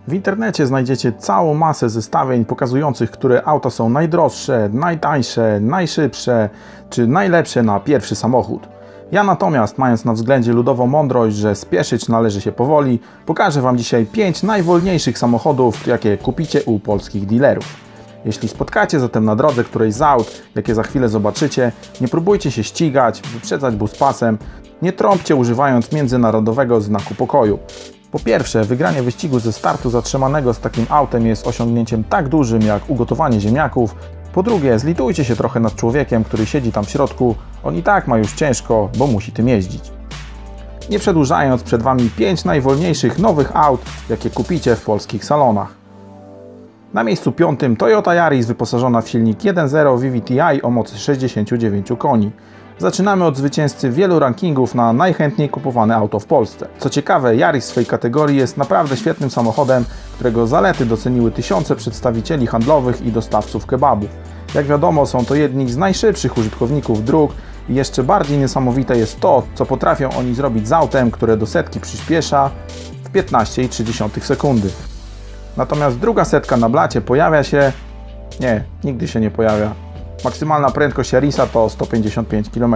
W internecie znajdziecie całą masę zestawień pokazujących, które auta są najdroższe, najtańsze, najszybsze czy najlepsze na pierwszy samochód. Ja natomiast, mając na względzie ludową mądrość, że spieszyć należy się powoli, pokażę Wam dzisiaj 5 najwolniejszych samochodów, jakie kupicie u polskich dealerów. Jeśli spotkacie zatem na drodze którejś z aut, jakie za chwilę zobaczycie, nie próbujcie się ścigać, wyprzedzać buspasem, nie trąbcie używając międzynarodowego znaku pokoju. Po pierwsze, wygranie wyścigu ze startu zatrzymanego z takim autem jest osiągnięciem tak dużym jak ugotowanie ziemniaków. Po drugie, zlitujcie się trochę nad człowiekiem, który siedzi tam w środku, on i tak ma już ciężko, bo musi tym jeździć. Nie przedłużając, przed Wami 5 najwolniejszych nowych aut, jakie kupicie w polskich salonach. Na miejscu 5 Toyota Yaris wyposażona w silnik 1.0 VVT-i o mocy 69 koni. Zaczynamy od zwycięzcy wielu rankingów na najchętniej kupowane auto w Polsce. Co ciekawe, Yaris w swojej kategorii jest naprawdę świetnym samochodem, którego zalety doceniły tysiące przedstawicieli handlowych i dostawców kebabów. Jak wiadomo, są to jedni z najszybszych użytkowników dróg i jeszcze bardziej niesamowite jest to, co potrafią oni zrobić z autem, które do setki przyspiesza w 15,3 sekundy. Natomiast druga setka na blacie pojawia się... Nie, nigdy się nie pojawia. Maksymalna prędkość Yarisa to 155 km.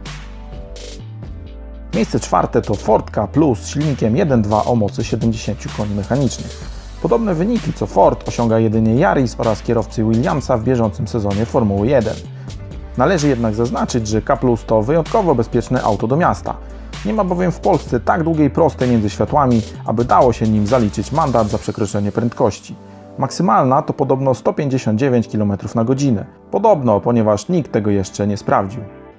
Miejsce czwarte to Ford Ka Plus z silnikiem 1.2 o mocy 70 koni mechanicznych. Podobne wyniki co Ford osiąga jedynie Yaris oraz kierowcy Williamsa w bieżącym sezonie Formuły 1. Należy jednak zaznaczyć, że Ka Plus to wyjątkowo bezpieczne auto do miasta. Nie ma bowiem w Polsce tak długiej prostej między światłami, aby dało się nim zaliczyć mandat za przekroczenie prędkości. Maksymalna to podobno 159 km na godzinę. Podobno, ponieważ nikt tego jeszcze nie sprawdził.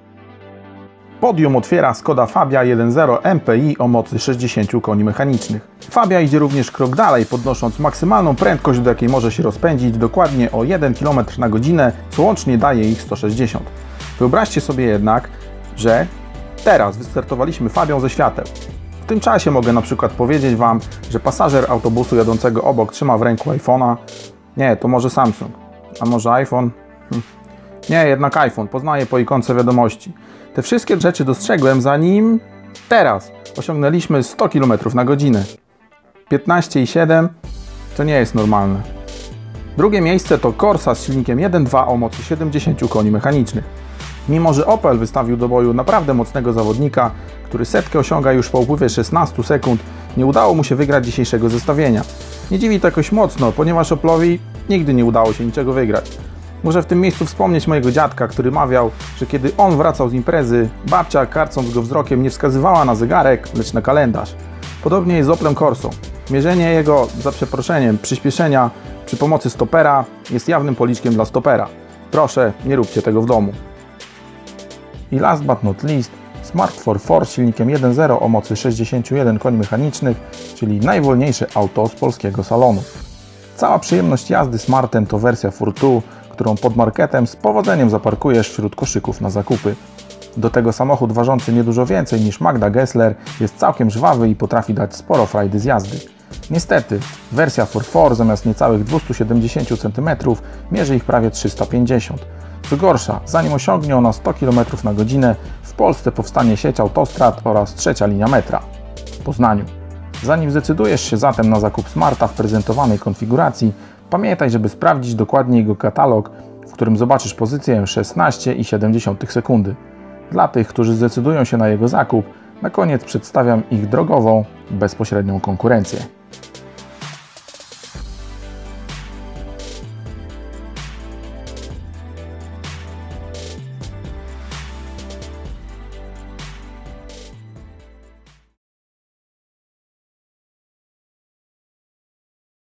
Podium otwiera Skoda Fabia 1.0 MPI o mocy 60 koni mechanicznych. Fabia idzie również krok dalej, podnosząc maksymalną prędkość, do jakiej może się rozpędzić dokładnie o 1 km na godzinę, co łącznie daje ich 160. Wyobraźcie sobie jednak, że teraz wystartowaliśmy Fabią ze świateł. W tym czasie mogę na przykład powiedzieć Wam, że pasażer autobusu jadącego obok trzyma w ręku iPhone'a. Nie, to może Samsung. A może iPhone? Nie, jednak iPhone. Poznaję po ikonce wiadomości. Te wszystkie rzeczy dostrzegłem zanim teraz osiągnęliśmy 100 km na godzinę. 15,7 to nie jest normalne. Drugie miejsce to Corsa z silnikiem 1.2 o mocy 70 koni mechanicznych. Mimo że Opel wystawił do boju naprawdę mocnego zawodnika, który setkę osiąga już po upływie 16 sekund, nie udało mu się wygrać dzisiejszego zestawienia. Nie dziwi to jakoś mocno, ponieważ Opelowi nigdy nie udało się niczego wygrać. Muszę w tym miejscu wspomnieć mojego dziadka, który mawiał, że kiedy on wracał z imprezy, babcia, karcąc go wzrokiem, nie wskazywała na zegarek, lecz na kalendarz. Podobnie jest z Oplem Corsą. Mierzenie jego, za przeproszeniem, przyspieszenia przy pomocy stopera jest jawnym policzkiem dla stopera. Proszę, nie róbcie tego w domu. I last but not least, Smart 4 z silnikiem 1.0 o mocy 61 koni mechanicznych, czyli najwolniejsze auto z polskiego salonu. Cała przyjemność jazdy Smartem to wersja Furtu, którą pod marketem z powodzeniem zaparkujesz wśród koszyków na zakupy. Do tego samochód ważący niedużo więcej niż Magda Gessler jest całkiem żwawy i potrafi dać sporo frajdy z jazdy. Niestety, wersja 4 zamiast niecałych 270 cm mierzy ich prawie 350. Co gorsza, zanim osiągnie ona 100 km na godzinę, w Polsce powstanie sieć autostrad oraz trzecia linia metra w Poznaniu. Zanim zdecydujesz się zatem na zakup Smarta w prezentowanej konfiguracji, pamiętaj, żeby sprawdzić dokładnie jego katalog, w którym zobaczysz pozycję 16,7 sekundy. Dla tych, którzy zdecydują się na jego zakup, na koniec przedstawiam ich drogową, bezpośrednią konkurencję.